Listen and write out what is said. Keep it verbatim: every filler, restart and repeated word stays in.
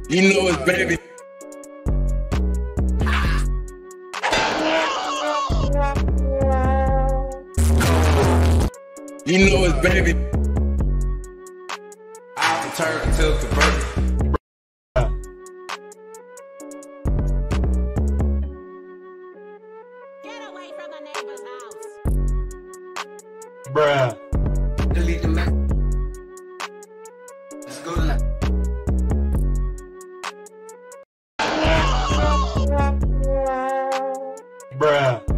You know it's baby. You know it's baby. I turn to convert. Get away from the neighbor's house. Bruh. Delete the map. Let's go now. Bruh.